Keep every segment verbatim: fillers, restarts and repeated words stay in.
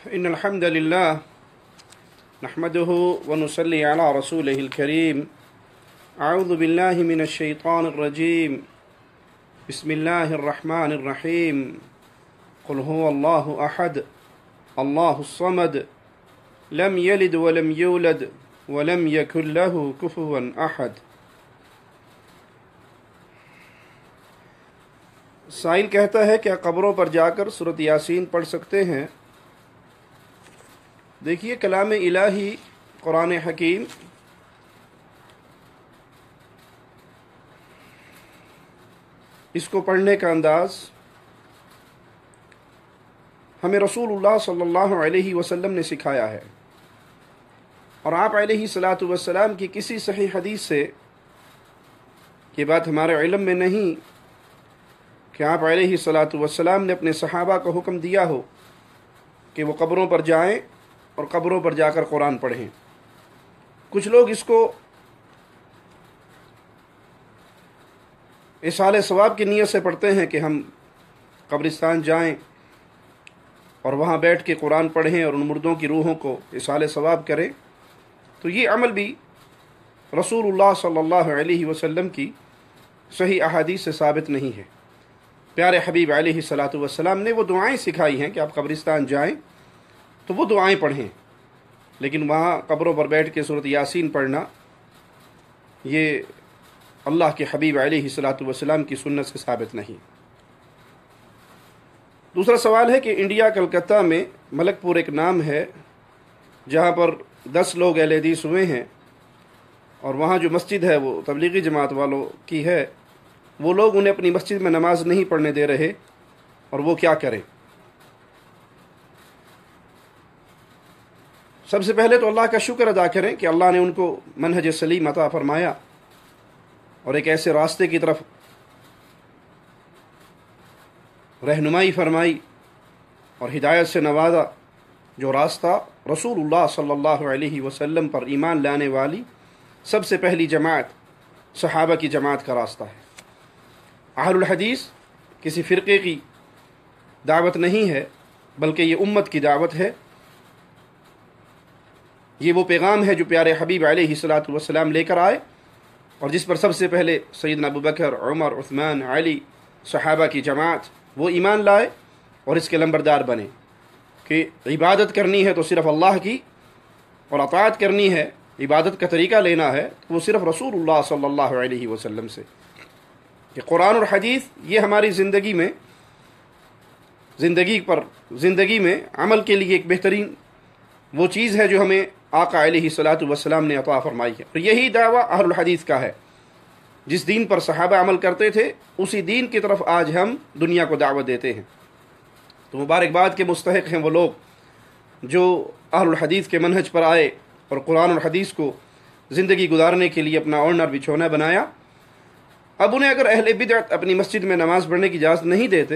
إن الحمد لله نحمده ونصلي على رسوله الكريم. أعوذ بالله من الشيطان الرجيم. بسم الله الرحمن الرحيم. قل هو الله أحد الله الصمد لم يلد ولم يولد ولم يكن له كفوا أحد. سائل کہتا ہے کیا قبروں پر جا کر سورۃ یاسین پڑھ سکتے ہیں؟ دیکھیے، کلام الہی قرآن حکیم اس کو پڑھنے کا انداز ہمیں رسول اللہ صلی اللہ علیہ وسلم نے سکھایا ہے، اور آپ علیہ الصلاۃ والسلام کی کسی صحیح حدیث سے یہ بات ہمارے علم میں نہیں کہ آپ علیہ الصلاۃ والسلام نے اپنے صحابہ کو حکم دیا ہو کہ وہ قبروں پر جائیں اور قبروں پر جا کر قرآن پڑھیں۔ کچھ لوگ اس کو ایصال ثواب کی نیت سے پڑھتے ہیں کہ ہم قبرستان جائیں اور وہاں بیٹھ کے قرآن پڑھیں اور ان مردوں کی روحوں کو ایصال ثواب کریں، تو یہ عمل بھی رسول اللہ صلی اللہ علیہ وسلم کی صحیح احادیث سے ثابت نہیں ہے۔ پیارے حبیب علیہ الصلاۃ والسلام نے وہ دعائیں سکھائی ہیں کہ آپ قبرستان جائیں تو وہ دعائیں پڑھیں، لیکن وہاں قبروں پر بیٹھ کے سورۃ یاسین پڑھنا یہ اللہ کے حبیب علیہ الصلاۃ والسلام کی سنت سے ثابت نہیں۔ دوسرا سوال ہے کہ انڈیا کلکتہ میں ملک پور ایک نام ہے جہاں پر دس لوگ اہل حدیث ہوئے ہیں، اور وہاں جو مسجد ہے وہ تبلیغی جماعت والوں کی ہے، وہ لوگ انہیں اپنی مسجد میں نماز نہیں پڑھنے دے رہے، اور وہ کیا کریں؟ سب سے پہلے تو اللہ کا شکر ادا کریں کہ اللہ نے ان کو منہج سلیم عطا فرمایا اور ایک ایسے راستے کی طرف رہنمائی فرمائی اور ہدایت سے نوازا جو راستہ رسول اللہ صلی اللہ علیہ وسلم پر ایمان لانے والی سب سے پہلی جماعت صحابہ کی جماعت کا راستہ ہے۔ اہل الحدیث کسی فرقے کی دعوت نہیں ہے، بلکہ یہ امت کی دعوت ہے۔ یہ وہ پیغام ہے جو پیارے حبیب علیہ الصلاۃ والسلام لے کر آئے، اور جس پر سب سے پہلے سیدنا ابوبکر، عمر، عثمان، علی صحابہ کی جماعت وہ ایمان لائے اور اس کے لمبردار بنے کہ عبادت کرنی ہے تو صرف اللہ کی، اور اطاعت کرنی ہے، عبادت کا طریقہ لینا ہے تو وہ صرف رسول اللہ صلی اللہ علیہ وسلم سے۔ کہ قرآن اور حدیث یہ ہماری زندگی میں زندگی پر زندگی میں عمل کے لیے ایک بہترین وہ چیز ہے جو ہمیں آقا علیہ الصلاۃ والسلام نے عطا فرمائی ہے، اور یہی دعویٰ اہل الحدیث کا ہے۔ جس دین پر صحابہ عمل کرتے تھے اسی دین کی طرف آج ہم دنیا کو دعوت دیتے ہیں۔ تو مبارکباد کے مستحق ہیں وہ لوگ جو اہل الحدیث کے منہج پر آئے اور قرآن اور حدیث کو زندگی گزارنے کے لیے اپنا اوڑھنا اور بچھونا بنایا۔ اب انہیں اگر اہل بدعت اپنی مسجد میں نماز پڑھنے کی اجازت نہیں دیتے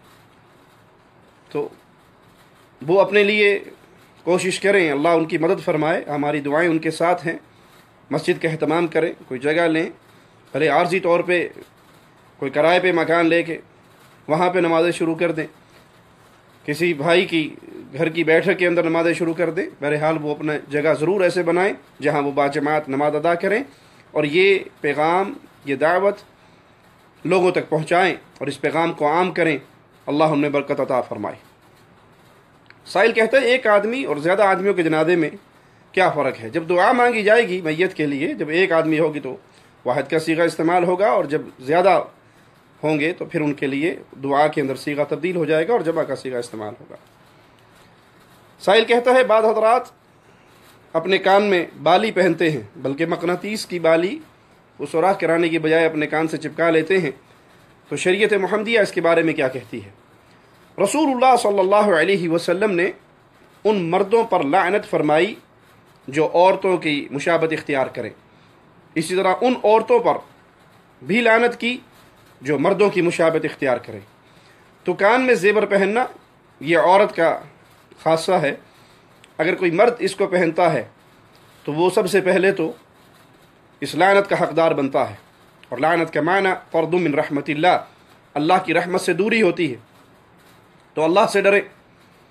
تو وہ اپنے لیے کوشش کریں، اللہ ان کی مدد فرمائے، ہماری دعائیں ان کے ساتھ ہیں۔ مسجد کا اہتمام کریں، کوئی جگہ لیں، بھلے عارضی طور پہ کوئی کرائے پہ مکان لے کے وہاں پہ نمازیں شروع کر دیں، کسی بھائی کی گھر کی بیٹھک کے اندر نمازیں شروع کر دیں، بہرحال وہ اپنا جگہ ضرور ایسے بنائیں جہاں وہ باجماعت نماز ادا کریں، اور یہ پیغام، یہ دعوت لوگوں تک پہنچائیں اور اس پیغام کو عام کریں۔ اللہ ہم نے برکت عطا فرمائے۔ سائل کہتا ہے ایک آدمی اور زیادہ آدمیوں کے جنازے میں کیا فرق ہے؟ جب دعا مانگی جائے گی میت کے لیے، جب ایک آدمی ہوگی تو واحد کا صیغہ استعمال ہوگا، اور جب زیادہ ہوں گے تو پھر ان کے لیے دعا کے اندر صیغہ تبدیل ہو جائے گا اور جمع کا صیغہ استعمال ہوگا۔ سائل کہتا ہے بعض حضرات اپنے کان میں بالی پہنتے ہیں، بلکہ مقناطیس کی بالی وہ سوراخ کرانے کی بجائے اپنے کان سے چپکا لیتے ہیں، تو شریعت محمدیہ اس کے بارے میں کیا کہتی ہے؟ رسول اللہ صلی اللہ علیہ وسلم نے ان مردوں پر لعنت فرمائی جو عورتوں کی مشابہت اختیار کریں، اسی طرح ان عورتوں پر بھی لعنت کی جو مردوں کی مشابہت اختیار کریں۔ تو کان میں زیور پہننا یہ عورت کا خاصہ ہے، اگر کوئی مرد اس کو پہنتا ہے تو وہ سب سے پہلے تو اس لعنت کا حقدار بنتا ہے، اور لعنت کا معنی طرد من رحمت اللہ، اللہ کی رحمت سے دوری ہوتی ہے۔ تو اللہ سے ڈرے،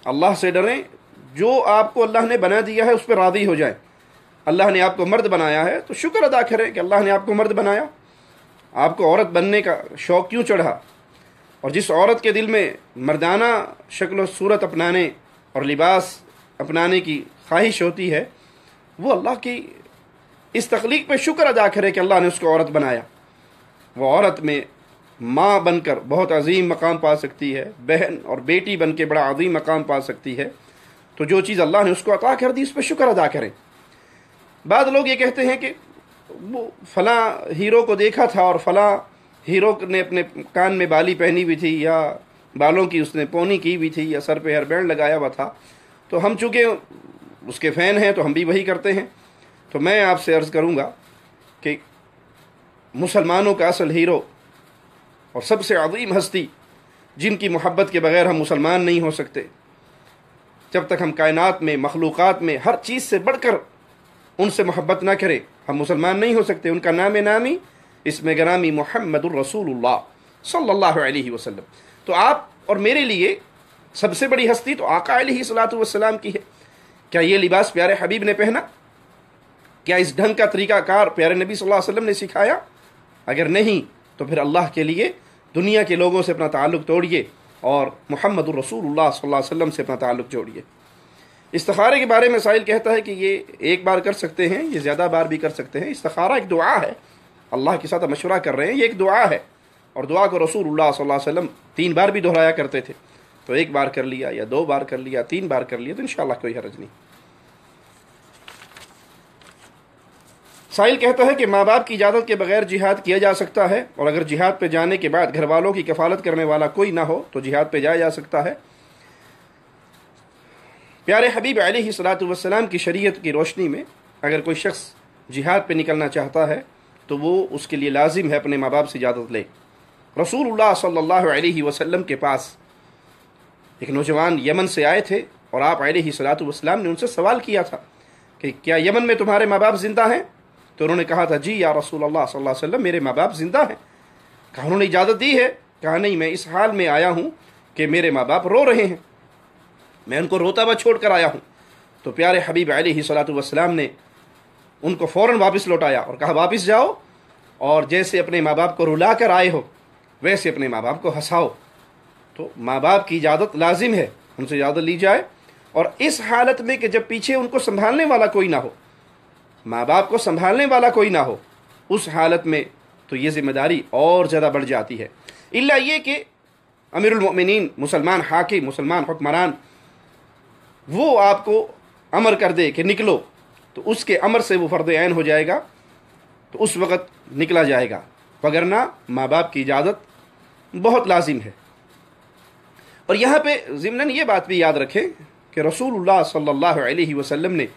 اللہ سے ڈریں، جو آپ کو اللہ نے بنا دیا ہے اس پہ راضی ہو جائیں۔ اللہ نے آپ کو مرد بنایا ہے تو شکر ادا کریں کہ اللہ نے آپ کو مرد بنایا۔ آپ کو عورت بننے کا شوق کیوں چڑھا؟ اور جس عورت کے دل میں مردانہ شکل و صورت اپنانے اور لباس اپنانے کی خواہش ہوتی ہے، وہ اللہ کی اس تخلیق پہ شکر ادا کرے کہ اللہ نے اس کو عورت بنایا۔ وہ عورت میں ماں بن کر بہت عظیم مقام پا سکتی ہے، بہن اور بیٹی بن کے بڑا عظیم مقام پا سکتی ہے۔ تو جو چیز اللہ نے اس کو عطا کر دی اس پہ شکر ادا کریں۔ بعض لوگ یہ کہتے ہیں کہ وہ فلاں ہیرو کو دیکھا تھا اور فلاں ہیرو نے اپنے کان میں بالی پہنی ہوئی تھی، یا بالوں کی اس نے پونی کی ہوئی تھی، یا سر پہ ہیئر بینڈ لگایا ہوا تھا، تو ہم چونکہ اس کے فین ہیں تو ہم بھی وہی کرتے ہیں۔ تو میں آپ سے عرض کروں گا کہ مسلمانوں کا اصل ہیرو اور سب سے عظیم ہستی جن کی محبت کے بغیر ہم مسلمان نہیں ہو سکتے، جب تک ہم کائنات میں مخلوقات میں ہر چیز سے بڑھ کر ان سے محبت نہ کریں ہم مسلمان نہیں ہو سکتے۔ ان کا نام نامی اسم گرامی محمد الرسول اللہ صلی اللہ علیہ وسلم۔ تو آپ اور میرے لیے سب سے بڑی ہستی تو آقا علیہ الصلوۃ والسلام کی ہے۔ کیا یہ لباس پیارے حبیب نے پہنا؟ کیا اس ڈھنگ کا طریقہ کار پیارے نبی صلی اللہ علیہ وسلم نے سکھایا؟ اگر نہیں تو پھر اللہ کے لیے دنیا کے لوگوں سے اپنا تعلق توڑیے اور محمد الرسول اللہ صلی اللہ علیہ وسلم سے اپنا تعلق جوڑیے۔ استخارے کے بارے میں سائل کہتا ہے کہ یہ ایک بار کر سکتے ہیں، یہ زیادہ بار بھی کر سکتے ہیں۔ استخارہ ایک دعا ہے، اللہ کے ساتھ مشورہ کر رہے ہیں، یہ ایک دعا ہے، اور دعا کو رسول اللہ صلی اللہ علیہ وسلم تین بار بھی دہرایا کرتے تھے۔ تو ایک بار کر لیا یا دو بار کر لیا، تین بار کر لیا تو انشاءاللہ کوئی حرج نہیں۔ سائل کہتا ہے کہ ماں باپ کی اجازت کے بغیر جہاد کیا جا سکتا ہے، اور اگر جہاد پہ جانے کے بعد گھر والوں کی کفالت کرنے والا کوئی نہ ہو تو جہاد پہ جایا جا سکتا ہے؟ پیارے حبیب علیہ الصلوۃ والسلام کی شریعت کی روشنی میں اگر کوئی شخص جہاد پہ نکلنا چاہتا ہے تو وہ اس کے لیے لازم ہے اپنے ماں باپ سے اجازت لے۔ رسول اللہ صلی اللہ علیہ وسلم کے پاس ایک نوجوان یمن سے آئے تھے، اور آپ علیہ الصلوۃ والسلام نے ان سے سوال کیا تھا کہ کیا یمن میں تمہارے ماں باپ زندہ ہیں؟ تو انہوں نے کہا تھا جی یا رسول اللہ صلی اللہ علیہ وسلم، میرے ماں باپ زندہ ہیں۔ کہا انہوں نے اجازت دی ہے؟ کہا نہیں، میں اس حال میں آیا ہوں کہ میرے ماں باپ رو رہے ہیں، میں ان کو روتا ہوا چھوڑ کر آیا ہوں۔ تو پیارے حبیب علیہ الصلوۃ والسلام نے ان کو فوراً واپس لوٹایا اور کہا واپس جاؤ، اور جیسے اپنے ماں باپ کو رلا کر آئے ہو ویسے اپنے ماں باپ کو ہنساؤ۔ تو ماں باپ کی اجازت لازم ہے، ان سے اجازت لی جائے، اور اس حالت میں کہ جب پیچھے ان کو سنبھالنے والا کوئی نہ ہو، ماں باپ کو سنبھالنے والا کوئی نہ ہو، اس حالت میں تو یہ ذمہ داری اور زیادہ بڑھ جاتی ہے۔ الا یہ کہ امیر المؤمنین مسلمان حاکم مسلمان حکمران وہ آپ کو امر کر دے کہ نکلو، تو اس کے امر سے وہ فرض عین ہو جائے گا، تو اس وقت نکلا جائے گا، وگرنہ ماں باپ کی اجازت بہت لازم ہے۔ اور یہاں پہ ضمناً یہ بات بھی یاد رکھیں کہ رسول اللہ صلی اللہ علیہ وسلم نے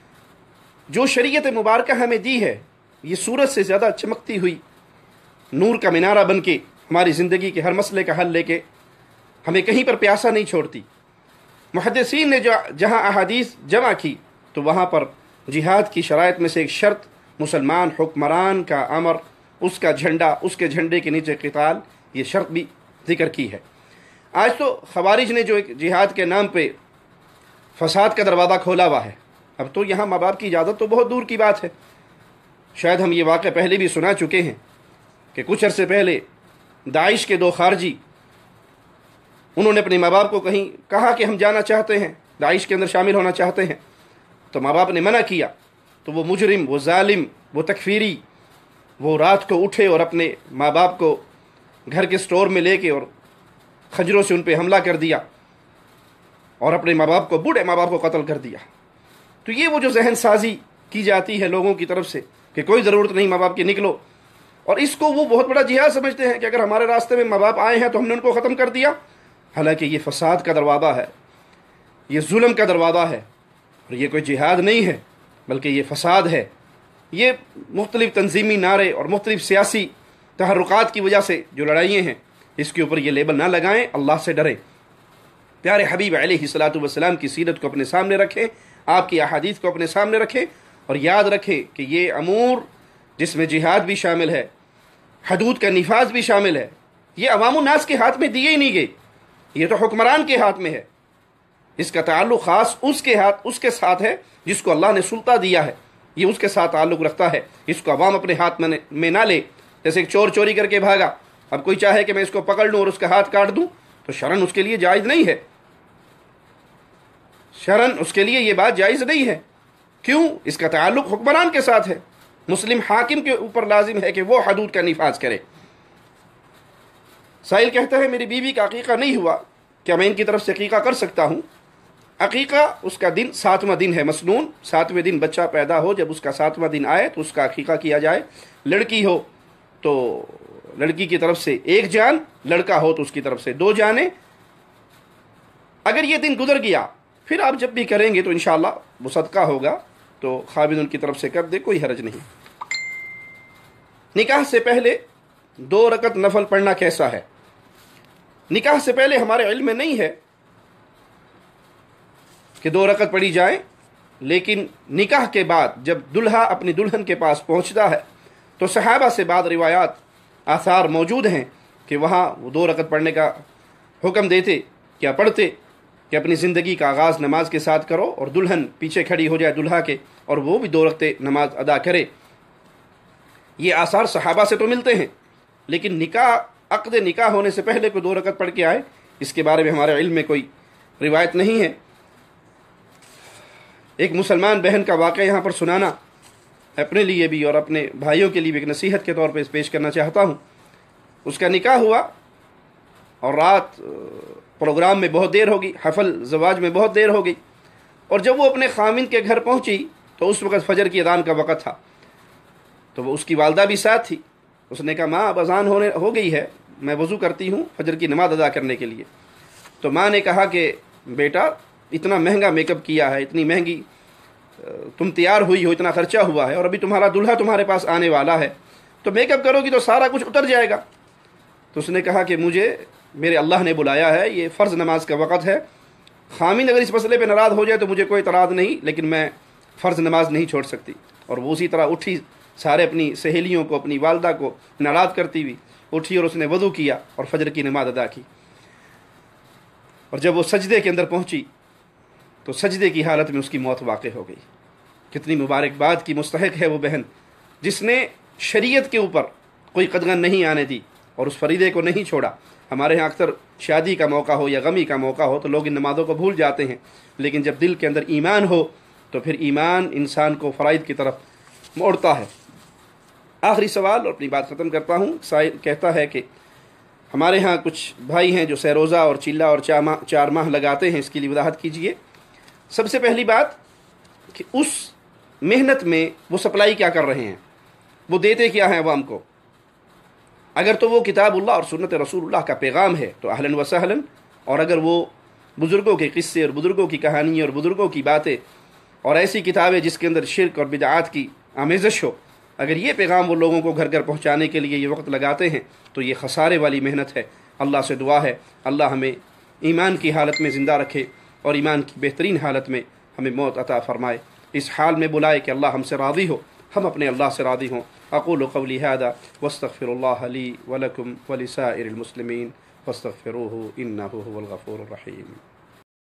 جو شریعت مبارکہ ہمیں دی ہے، یہ سورج سے زیادہ چمکتی ہوئی نور کا مینارہ بن کے ہماری زندگی کے ہر مسئلے کا حل لے کے ہمیں کہیں پر پیاسا نہیں چھوڑتی۔ محدثین نے جو جہاں احادیث جمع کی تو وہاں پر جہاد کی شرائط میں سے ایک شرط مسلمان حکمران کا امر، اس کا جھنڈا، اس کے جھنڈے کے نیچے قتال، یہ شرط بھی ذکر کی ہے۔ آج تو خوارج نے جو ایک جہاد کے نام پہ فساد کا دروازہ کھولا ہوا ہے، اب تو یہاں ماں باپ کی اجازت تو بہت دور کی بات ہے۔ شاید ہم یہ واقعہ پہلے بھی سنا چکے ہیں کہ کچھ عرصے پہلے داعش کے دو خارجی، انہوں نے اپنے ماں باپ کو کہیں کہا کہ ہم جانا چاہتے ہیں، داعش کے اندر شامل ہونا چاہتے ہیں، تو ماں باپ نے منع کیا، تو وہ مجرم، وہ ظالم، وہ تکفیری، وہ رات کو اٹھے اور اپنے ماں باپ کو گھر کے سٹور میں لے کے اور خنجروں سے ان پہ حملہ کر دیا، اور اپنے ماں باپ کو، بوڑھے ماں باپ کو قتل کر دیا۔ تو یہ وہ جو ذہن سازی کی جاتی ہے لوگوں کی طرف سے کہ کوئی ضرورت نہیں ماں باپ کی، نکلو، اور اس کو وہ بہت بڑا جہاد سمجھتے ہیں کہ اگر ہمارے راستے میں ماں باپ آئے ہیں تو ہم نے ان کو ختم کر دیا، حالانکہ یہ فساد کا دروازہ ہے، یہ ظلم کا دروازہ ہے، اور یہ کوئی جہاد نہیں ہے بلکہ یہ فساد ہے۔ یہ مختلف تنظیمی نعرے اور مختلف سیاسی تحرکات کی وجہ سے جو لڑائیاں ہیں، اس کے اوپر یہ لیبل نہ لگائیں، اللہ سے ڈریں، پیارے حبیب علیہ الصلوۃ والسلام کی سیرت کو اپنے سامنے رکھیں، آپ کی احادیث کو اپنے سامنے رکھیں، اور یاد رکھیں کہ یہ امور جس میں جہاد بھی شامل ہے، حدود کا نفاذ بھی شامل ہے، یہ عوام الناس کے ہاتھ میں دیے ہی نہیں گئے، یہ تو حکمران کے ہاتھ میں ہے۔ اس کا تعلق خاص اس کے ہاتھ اس کے ساتھ ہے جس کو اللہ نے سلطہ دیا ہے، یہ اس کے ساتھ تعلق رکھتا ہے، اس کو عوام اپنے ہاتھ میں میں نہ لے۔ جیسے ایک چور چوری کر کے بھاگا، اب کوئی چاہے کہ میں اس کو پکڑ لوں اور اس کا ہاتھ کاٹ دوں تو شرعاً اس کے لیے جائز نہیں ہے، شرعاً اس کے لیے یہ بات جائز نہیں ہے۔ کیوں؟ اس کا تعلق حکمران کے ساتھ ہے، مسلم حاکم کے اوپر لازم ہے کہ وہ حدود کا نفاذ کرے۔ سائل کہتا ہے میری بیوی کا عقیقہ نہیں ہوا، کیا میں ان کی طرف سے عقیقہ کر سکتا ہوں؟ عقیقہ اس کا دن ساتواں دن ہے مسنون، ساتویں دن بچہ پیدا ہو، جب اس کا ساتواں دن آئے تو اس کا عقیقہ کیا جائے۔ لڑکی ہو تو لڑکی کی طرف سے ایک جان، لڑکا ہو تو اس کی طرف سے دو جانیں۔ اگر یہ دن گزر گیا پھر آپ جب بھی کریں گے تو انشاءاللہ وہ صدقہ ہوگا، تو خاوند ان کی طرف سے کر دے، کوئی حرج نہیں۔ نکاح سے پہلے دو رکعت نفل پڑھنا کیسا ہے؟ نکاح سے پہلے ہمارے علم میں نہیں ہے کہ دو رکعت پڑھی جائیں، لیکن نکاح کے بعد جب دلہا اپنی دلہن کے پاس پہنچتا ہے تو صحابہ سے بعض روایات آثار موجود ہیں کہ وہاں وہ دو رکعت پڑھنے کا حکم دیتے، کیا پڑھتے کہ اپنی زندگی کا آغاز نماز کے ساتھ کرو اور دلہن پیچھے کھڑی ہو جائے دلہا کے اور وہ بھی دو رکعتیں نماز ادا کرے۔ یہ آثار صحابہ سے تو ملتے ہیں، لیکن نکاح عقد نکاح ہونے سے پہلے کوئی دو رکعت پڑھ کے آئے اس کے بارے میں ہمارے علم میں کوئی روایت نہیں ہے۔ ایک مسلمان بہن کا واقعہ یہاں پر سنانا اپنے لیے بھی اور اپنے بھائیوں کے لیے بھی ایک نصیحت کے طور پہ پیش کرنا چاہتا ہوں۔ اس کا نکاح ہوا اور رات پروگرام میں بہت دیر ہو گئی، حفل زواج میں بہت دیر ہو گئی، اور جب وہ اپنے خامند کے گھر پہنچی تو اس وقت فجر کی اذان کا وقت تھا، تو وہ اس کی والدہ بھی ساتھ تھی۔ اس نے کہا ماں اب اذان ہونے ہو گئی ہے، میں وضو کرتی ہوں فجر کی نماز ادا کرنے کے لیے۔ تو ماں نے کہا کہ بیٹا اتنا مہنگا میک اپ کیا ہے، اتنی مہنگی تم تیار ہوئی ہو، اتنا خرچہ ہوا ہے، اور ابھی تمہارا دلہا تمہارے پاس آنے والا ہے، تو میک اپ کرو گی تو سارا کچھ اتر جائے گا۔ تو اس نے کہا کہ مجھے میرے اللہ نے بلایا ہے، یہ فرض نماز کا وقت ہے، خامند اگر اس مسئلے پہ ناراض ہو جائے تو مجھے کوئی اعتراض نہیں، لیکن میں فرض نماز نہیں چھوڑ سکتی۔ اور وہ اسی طرح اٹھی، سارے اپنی سہیلیوں کو اپنی والدہ کو ناراض کرتی ہوئی اٹھی اور اس نے وضو کیا اور فجر کی نماز ادا کی۔ اور جب وہ سجدے کے اندر پہنچی تو سجدے کی حالت میں اس کی موت واقع ہو گئی۔ کتنی مبارکباد کی مستحق ہے وہ بہن جس نے شریعت کے اوپر کوئی قدغن نہیں آنے دی اور اس فریضے کو نہیں چھوڑا۔ ہمارے ہاں اکثر شادی کا موقع ہو یا غمی کا موقع ہو تو لوگ ان نمازوں کو بھول جاتے ہیں، لیکن جب دل کے اندر ایمان ہو تو پھر ایمان انسان کو فرائض کی طرف موڑتا ہے۔ آخری سوال اور اپنی بات ختم کرتا ہوں۔ سائل کہتا ہے کہ ہمارے ہاں کچھ بھائی ہیں جو سیروزہ اور چلہ اور چار ماہ لگاتے ہیں، اس کی لیے وضاحت کیجیے۔ سب سے پہلی بات کہ اس محنت میں وہ سپلائی کیا کر رہے ہیں، وہ دیتے کیا ہیں عوام کو؟ اگر تو وہ کتاب اللہ اور سنت رسول اللہ کا پیغام ہے تو اہلاً و سہلاً، اور اگر وہ بزرگوں کے قصے اور بزرگوں کی کہانی اور بزرگوں کی باتیں اور ایسی کتابیں جس کے اندر شرک اور بدعات کی آمیزش ہو، اگر یہ پیغام وہ لوگوں کو گھر گھر پہنچانے کے لیے یہ وقت لگاتے ہیں تو یہ خسارے والی محنت ہے۔ اللہ سے دعا ہے اللہ ہمیں ایمان کی حالت میں زندہ رکھے اور ایمان کی بہترین حالت میں ہمیں موت عطا فرمائے، اس حال میں بلائے کہ اللہ ہم سے راضی ہو، ہم اپنے اللہ سے راضی ہوں۔ اقول قولی هذا واستغفر الله لي ولكم ولسائر المسلمين فاستغفروه انه هو الغفور الرحيم۔